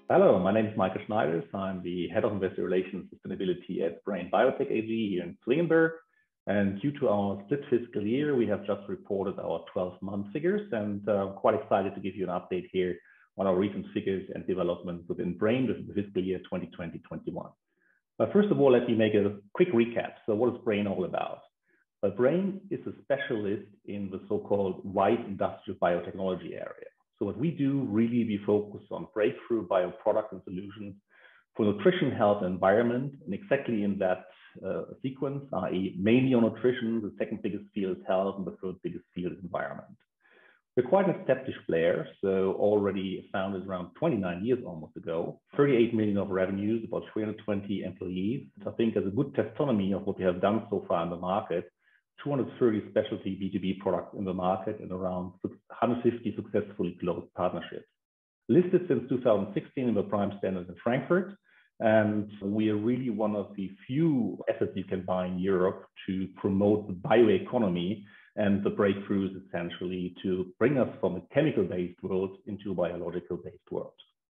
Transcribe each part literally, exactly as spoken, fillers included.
Hello, my name is Michael Schneiders. I'm the Head of Investor Relations and Sustainability at Brain Biotech A G here in Zwingenberg. And due to our split fiscal year, we have just reported our twelve month figures, and uh, I'm quite excited to give you an update here on our recent figures and developments within Brain within the fiscal year twenty twenty to twenty-one. But first of all, let me make a quick recap. So what is Brain all about? Well, Brain is a specialist in the so-called wide industrial biotechnology area. So what we do, really, we focus on breakthrough bioproducts and solutions for nutrition, health, and environment, and exactly in that uh, sequence, that is mainly on nutrition, the second biggest field is health, and the third biggest field is environment. We're quite an established player, so already founded around twenty-nine years almost ago, thirty-eight million of revenues, about three hundred twenty employees. So I think as a good taxonomy of what we have done so far in the market, two hundred thirty specialty B two B products in the market and around one hundred fifty successfully closed partnerships. Listed since two thousand sixteen in the Prime Standard in Frankfurt, and we are really one of the few assets you can buy in Europe to promote the bioeconomy and the breakthroughs essentially to bring us from a chemical-based world into a biological-based world.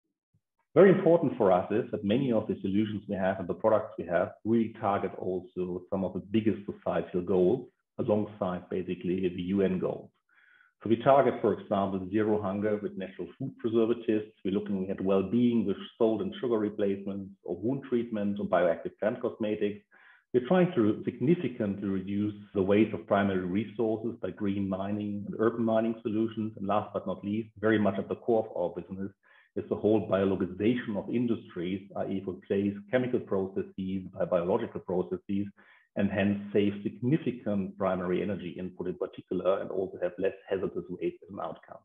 Very important for us is that many of the solutions we have and the products we have really target also some of the biggest societal goals alongside basically the U N goals. So we target, for example, zero hunger with natural food preservatives. We're looking at well-being with salt and sugar replacements or wound treatment or bioactive plant cosmetics. We're trying to significantly reduce the waste of primary resources by green mining and urban mining solutions. And last but not least, very much at the core of our business is the whole biologization of industries, that is replace chemical processes by biological processes, and hence save significant primary energy input in particular, and also have less hazardous waste as an outcome.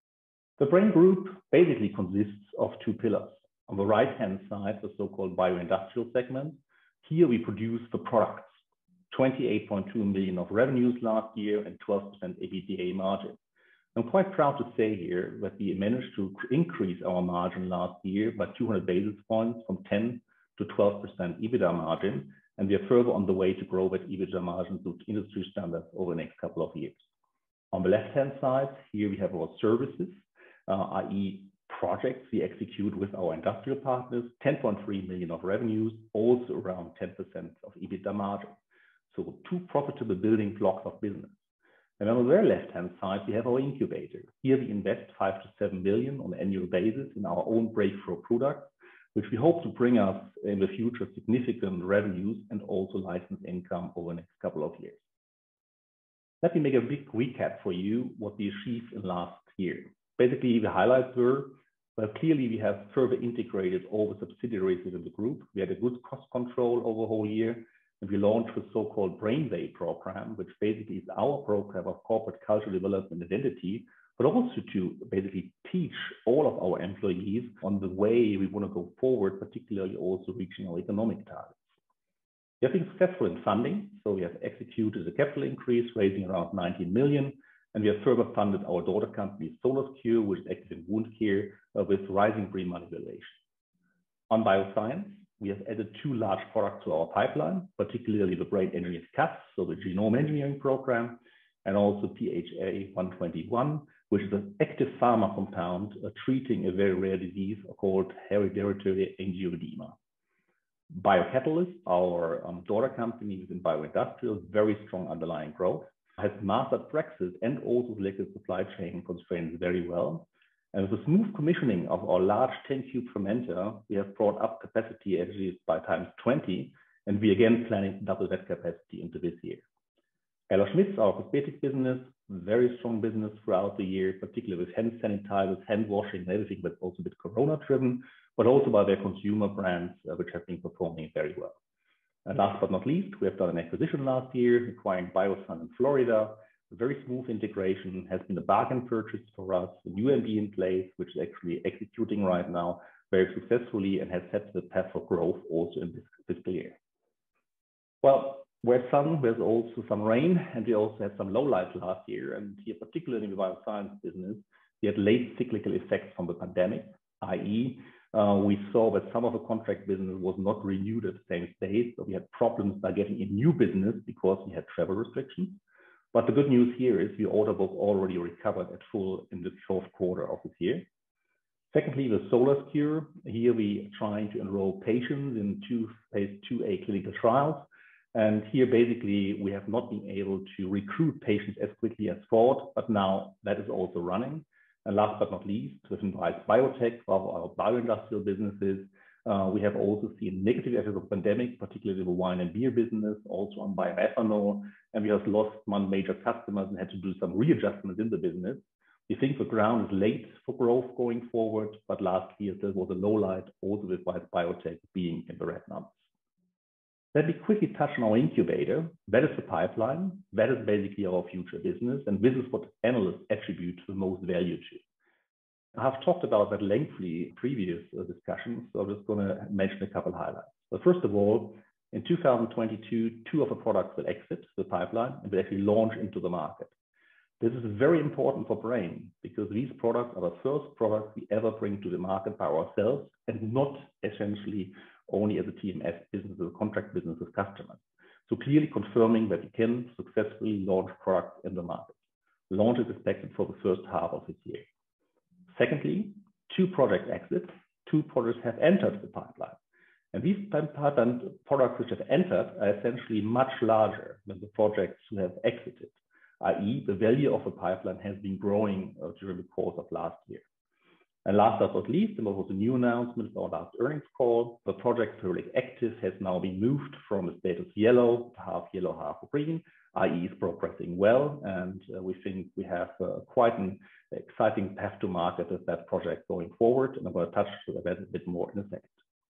The Brain Group basically consists of two pillars. On the right-hand side, the so-called bioindustrial segment. Here we produce the products, twenty-eight point two million of revenues last year and twelve percent EBITDA margin. I'm quite proud to say here that we managed to increase our margin last year by two hundred basis points from ten to twelve percent EBITDA margin, and we are further on the way to grow that EBITDA margin to industry standards over the next couple of years. On the left-hand side, here we have our services, uh, that is projects we execute with our industrial partners, ten point three million of revenues, also around ten percent of EBITDA margin. So two profitable building blocks of business. And on the very left-hand side, we have our incubator. Here we invest five to seven million on an annual basis in our own breakthrough products, which we hope to bring us in the future significant revenues and also license income over the next couple of years. Let me make a big recap for you what we achieved in last year. Basically, the highlights were, well, clearly we have further integrated all the subsidiaries within the group. We had a good cost control over the whole year. And we launched the so-called Brain Day program, which basically is our program of corporate cultural development identity, but also to basically teach all of our employees on the way we want to go forward, particularly also reaching our economic targets. We have been successful in funding, so we have executed a capital increase, raising around nineteen million, and we have further funded our daughter company, SolarScure, which is active in wound care uh, with rising green money valuation. On bioscience, we have added two large products to our pipeline, particularly the Brain Engineered Cas, so the genome engineering program, and also P H A one twenty-one, which is an active pharma compound uh, treating a very rare disease called hereditary angioedema. Biocatalyst, our um, daughter company within bioindustrial, very strong underlying growth, has mastered Brexit and also selected supply chain constraints very well. And with the smooth commissioning of our large ten cube fermenter, we have brought up capacity actually by times twenty, and we again planning to double that capacity into this year. Hello Schmidt's, our cosmetic business, very strong business throughout the year, particularly with hand sanitizers, hand washing, and everything, but also a bit Corona driven, but also by their consumer brands, uh, which have been performing very well. And last but not least, we have done an acquisition last year, acquiring Biosun in Florida. A very smooth integration, has been a bargain purchase for us, a new M B in place, which is actually executing right now very successfully and has set the path for growth also in this fiscal year. Well, where's sun, there's also some rain, and we also had some lowlights last year. And here, particularly in the bioscience business, we had late cyclical effects from the pandemic, that is, uh, we saw that some of the contract business was not renewed at the same stage. So we had problems by getting in new business because we had travel restrictions. But the good news here is the order book already recovered at full in the fourth quarter of this year. Secondly, the Solar Cure. Here we are trying to enroll patients in two phase two A clinical trials. And here basically we have not been able to recruit patients as quickly as thought, but now that is also running. And last but not least, within Brain Biotech, for our bioindustrial businesses, uh, we have also seen negative effects of the pandemic, particularly the wine and beer business, also on bioethanol. And we have lost one major customer and had to do some readjustments in the business. We think the ground is laid for growth going forward, but last year there was a low light also with Brain Biotech being in the red numbers. Let me quickly touch on our incubator. That is the pipeline. That is basically our future business. And this is what analysts attribute the most value to. I have talked about that lengthily in previous uh, discussions, so I'm just going to mention a couple of highlights. But first of all, in two thousand twenty-two, two of the products will exit the pipeline and will actually launch into the market. This is very important for Brain because these products are the first products we ever bring to the market by ourselves and not essentially only as a T M S business or contract business with customers. So clearly confirming that we can successfully launch products in the market. Launch is expected for the first half of this year. Secondly, two project exits, two products have entered the pipeline. And these pipeline products which have entered are essentially much larger than the projects who have exited, that is the value of the pipeline has been growing uh, during the course of last year. And last but not least, and what was a new announcement for our last earnings call, the project Perillic Active has now been moved from a status yellow, half yellow, half green, that is progressing well. And uh, we think we have uh, quite an exciting path to market with that project going forward. And I'm going to touch on that a bit more in a second.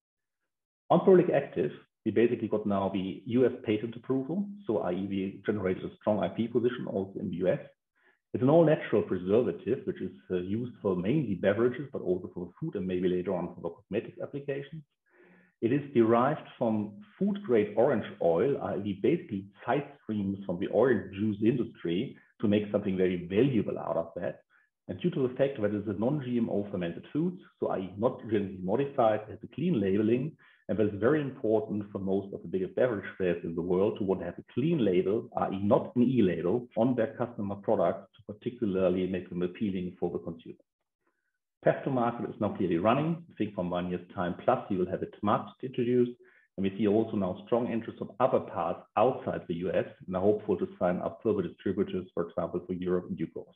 On Perillic Active, we basically got now the U S patent approval. So that is we generated a strong I P position also in the U S. It's an all-natural preservative, which is uh, used for mainly beverages, but also for food and maybe later on for the cosmetic applications. It is derived from food-grade orange oil, that is basically side streams from the orange juice industry to make something very valuable out of that. And due to the fact that it is a non-G M O fermented food, so that is not genetically modified, it has a clean labeling, and that is very important for most of the biggest beverage players in the world who want to have a clean label, that is not an e-label, on their customer products to particularly make them appealing for the consumer. Path to market is now clearly running. I think from one year's time plus, you will have it market introduced. And we see also now strong interest from other parts outside the U S and are hopeful to sign up further distributors, for example, for Europe in due course.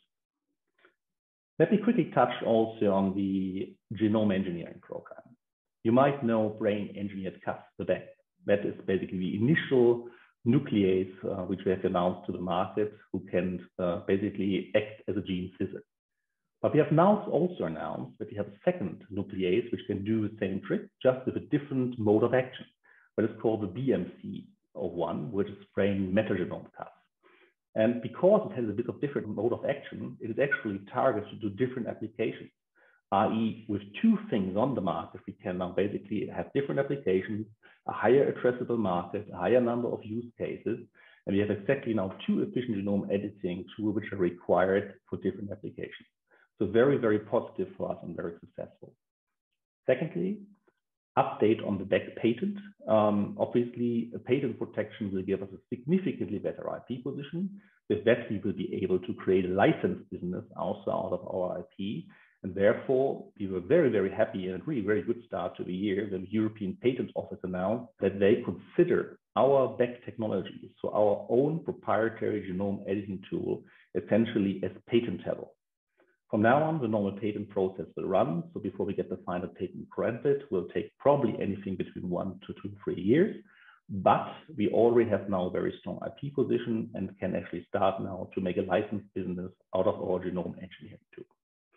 Let me quickly touch also on the genome engineering program. You might know Brain Engineered Cas, the B E C. That is basically the initial nuclease uh, which we have announced to the market who can uh, basically act as a gene scissor. But we have now also announced that we have a second nuclease which can do the same trick, just with a different mode of action. That is called the B M C zero one, which is Brain Metagenome Cas. And because it has a bit of different mode of action, it is actually targeted to different applications. that is, with two things on the market, we can now basically have different applications, a higher addressable market, a higher number of use cases, and we have exactly now two efficient genome editing tools which are required for different applications. So very, very positive for us and very successful. Secondly, update on the B E C patent. Um, obviously, a patent protection will give us a significantly better I P position. With that, we will be able to create a licensed business also out of our I P. And therefore, we were very, very happy and a really very good start to the year when the European Patent Office announced that they consider our B E C technology, so our own proprietary genome editing tool, essentially as patentable. From now on, the normal patent process will run. So before we get the final patent granted, will take probably anything between one to two, three years. But we already have now a very strong I P position and can actually start now to make a licensed business out of our genome engineering tool.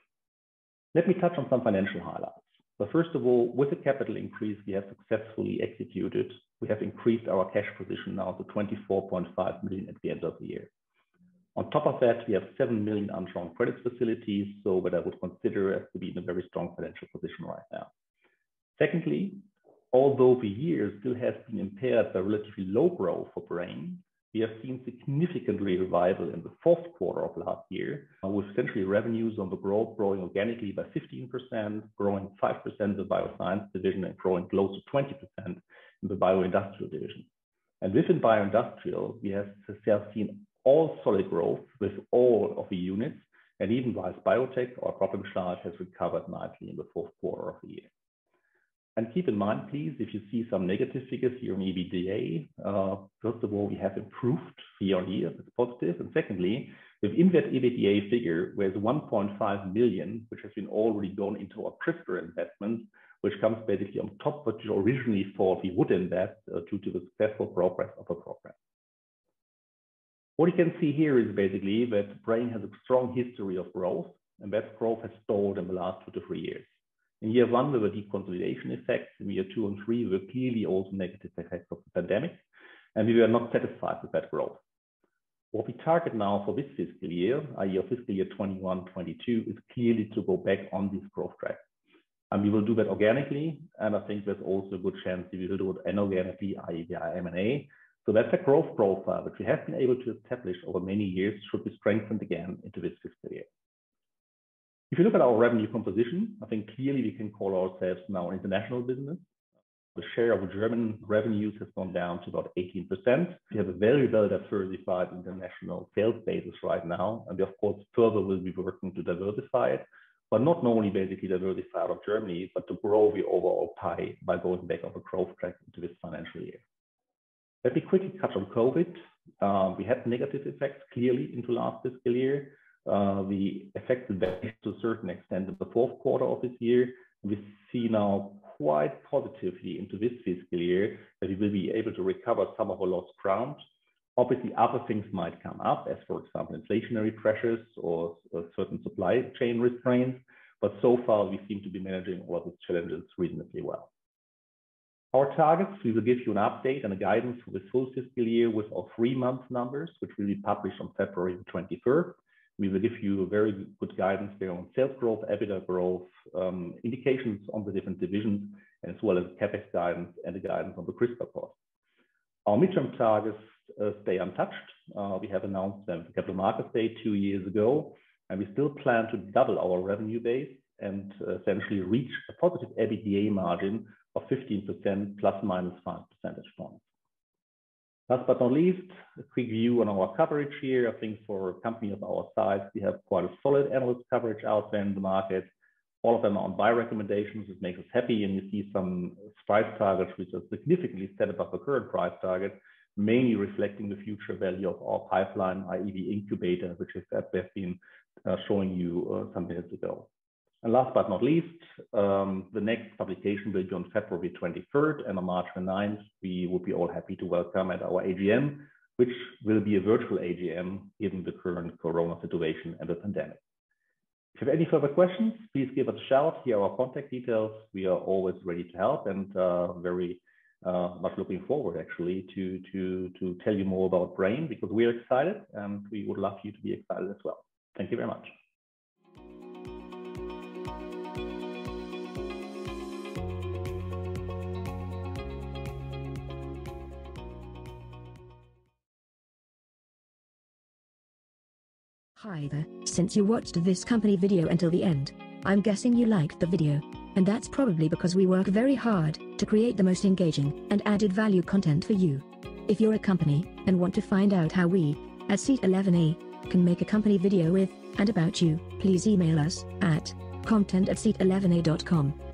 Let me touch on some financial highlights. But first of all, with the capital increase we have successfully executed, we have increased our cash position now to twenty-four point five million at the end of the year. On top of that, we have seven million undrawn credit facilities, so what I would consider as to be in a very strong financial position right now. Secondly, although the year still has been impaired by relatively low growth for Brain, we have seen significant revival in the fourth quarter of last year, uh, with essentially revenues on the growth growing organically by fifteen percent, growing five percent in the bioscience division, and growing close to twenty percent in the bioindustrial division. And within bioindustrial, we have seen all solid growth with all of the units, And even Rise Biotech, our problem child, has recovered nicely in the fourth quarter of the year. And keep in mind, please, if you see some negative figures here on E B D A, uh, first of all, we have improved year on year, that's positive. And secondly, within that E B D A figure, there's one point five million, which has been already gone into our CRISPR investment, which comes basically on top of what you originally thought we would invest uh, due to the successful progress of the program. What you can see here is basically that Brain has a strong history of growth, and that growth has stalled in the last two to three years. In year one, there were deconsolidation effects. In year two and three, there were clearly also negative effects of the pandemic, and we were not satisfied with that growth. What we target now for this fiscal year, that is fiscal year twenty-one twenty-two, is clearly to go back on this growth track. And we will do that organically, and I think there's also a good chance we will do it inorganically, that is via M and A. So that's a growth profile which we have been able to establish over many years should be strengthened again into this fiscal year. If you look at our revenue composition, I think clearly we can call ourselves now an international business. The share of German revenues has gone down to about eighteen percent. We have a very well diversified international sales basis right now, and we of course further will be working to diversify it, but not only basically diversify out of Germany, but to grow the overall pie by going back on the growth track into this financial year. Let me quickly touch on COVID. Uh, we had negative effects clearly into last fiscal year. Uh, we affected that to a certain extent in the fourth quarter of this year. We see now quite positively into this fiscal year that we will be able to recover some of our lost ground. Obviously, other things might come up, as for example, inflationary pressures or, or certain supply chain restraints. But so far, we seem to be managing all of these challenges reasonably well. Our targets, we will give you an update and a guidance for the full fiscal year with our three-month numbers, which will be published on February the twenty-third. We will give you a very good guidance there on sales growth, EBITDA growth, um, indications on the different divisions, as well as CapEx guidance and the guidance on the CRISPR cost. Our midterm targets uh, stay untouched. Uh, we have announced them at Capital Markets Day two years ago, and we still plan to double our revenue base and uh, essentially reach a positive E B D A margin of fifteen percent plus minus five percentage points. Last but not least, a quick view on our coverage here. I think for a company of our size, we have quite a solid analyst coverage out there in the market. All of them are on buy recommendations, which makes us happy. And you see some price targets which are significantly set above the current price target, mainly reflecting the future value of our pipeline, that is the Incubator, which is that we've been uh, showing you uh, some minutes ago. And last but not least, um, the next publication will be on February twenty-third, and on March the ninth, we will be all happy to welcome at our A G M, which will be a virtual A G M given the current Corona situation and the pandemic. If you have any further questions, please give us a shout. Here are our contact details. We are always ready to help, and uh, very uh, much looking forward actually to, to, to tell you more about Brain, because we are excited and we would love you to be excited as well. Thank you very much. Hi there, since you watched this company video until the end, I'm guessing you liked the video. And that's probably because we work very hard to create the most engaging and added value content for you. If you're a company and want to find out how we, at Seat eleven A, can make a company video with and about you, please email us at content at seat eleven a dot com.